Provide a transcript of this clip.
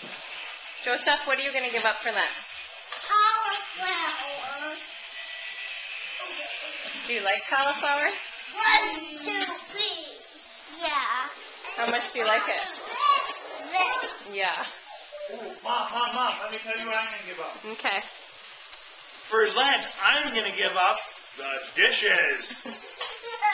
Joseph, what are you going to give up for Lent? Cauliflower. Do you like cauliflower? 1, 2, 3. Yeah. How much do you like it? This. Yeah. Mom, let me tell you what I'm going to give up. Okay. For Lent, I'm going to give up the dishes.